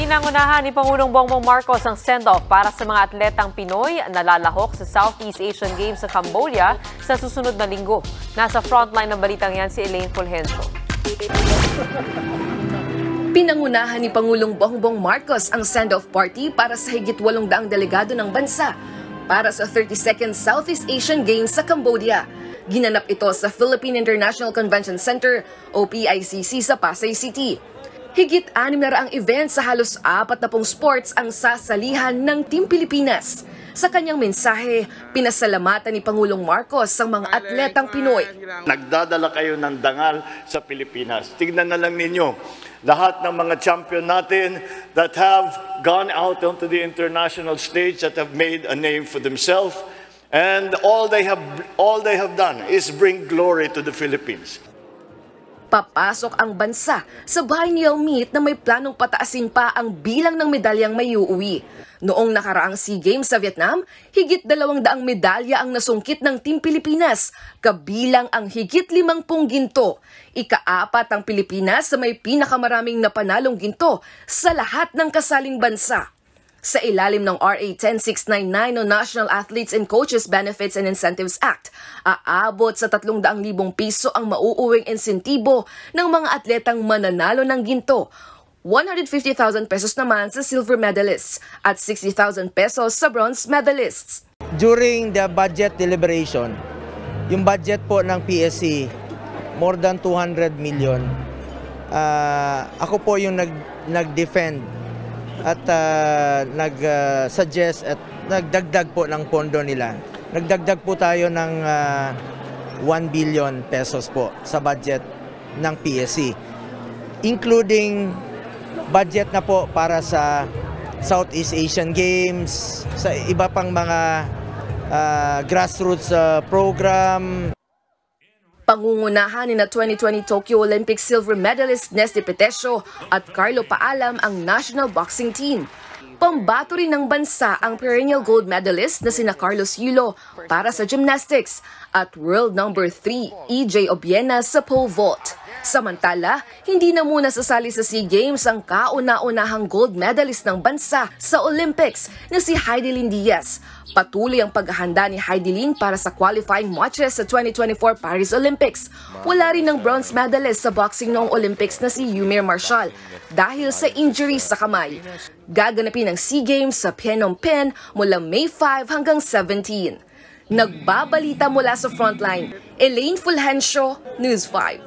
Pinangunahan ni Pangulong Bongbong Marcos ang send-off para sa mga atletang Pinoy na lalahok sa Southeast Asian Games sa Cambodia sa susunod na linggo. Nasa frontline ng balitang yan si Elaine Fulgencio. Pinangunahan ni Pangulong Bongbong Marcos ang send-off party para sa higit 800 delegado ng bansa para sa 32nd Southeast Asian Games sa Cambodia. Ginanap ito sa Philippine International Convention Center o PICC sa Pasay City. Higit 600 events sa halos 40 sports ang sasalihan ng Team Pilipinas. Sa kanyang mensahe, pinasalamatan ni Pangulong Marcos ang mga atletang Pinoy. Nagdadala kayo ng dangal sa Pilipinas. Tignan na lang ninyo, lahat ng mga champion natin that have gone out onto the international stage, that have made a name for themselves, and all they have done is bring glory to the Philippines. Papasok ang bansa sa biennial meet na may planong pataasin pa ang bilang ng medalyang may uuwi. Noong nakaraang SEA Games sa Vietnam, higit 200 medalya ang nasungkit ng Team Pilipinas, kabilang ang higit 50 ginto. Ika-4 ang Pilipinas sa may pinakamaraming napanalong ginto sa lahat ng kasaling bansa. Sa ilalim ng RA 10699 o National Athletes and Coaches Benefits and Incentives Act, aabot sa 300,000 piso ang mauuwing insentibo ng mga atletang mananalo ng ginto. 150,000 pesos naman sa silver medalists at 60,000 pesos sa bronze medalists. During the budget deliberation, yung budget po ng PSC, more than 200 million. Ako po yung nag-defend at nag-suggest at nagdagdag po ng pondo nila. Nagdagdag po tayo ng 1 billion pesos po sa budget ng PSC, including budget na po para sa Southeast Asian Games, sa iba pang mga grassroots program. Pangungunahan ni na 2020 Tokyo Olympic silver medalist Nesty Petesio at Carlo Paalam ang national boxing team. Pambato rin ng bansa ang perennial gold medalist na sina Carlos Yulo para sa gymnastics at world number 3 EJ Obiena sa pole vault. Samantala, hindi na muna sasali sa SEA Games ang kauna-unahang gold medalist ng bansa sa Olympics na si Heidelin Diaz. Patuloy ang paghahanda ni Heidelin para sa qualifying matches sa 2024 Paris Olympics. Wala rin ng bronze medalist sa boxing noong Olympics na si Yumir Marshall dahil sa injuries sa kamay. Gaganapin ang SEA Games sa Phnom Penh mula May 5 hanggang 17. Nagbabalita mula sa frontline, Elaine Fulgencio, News 5.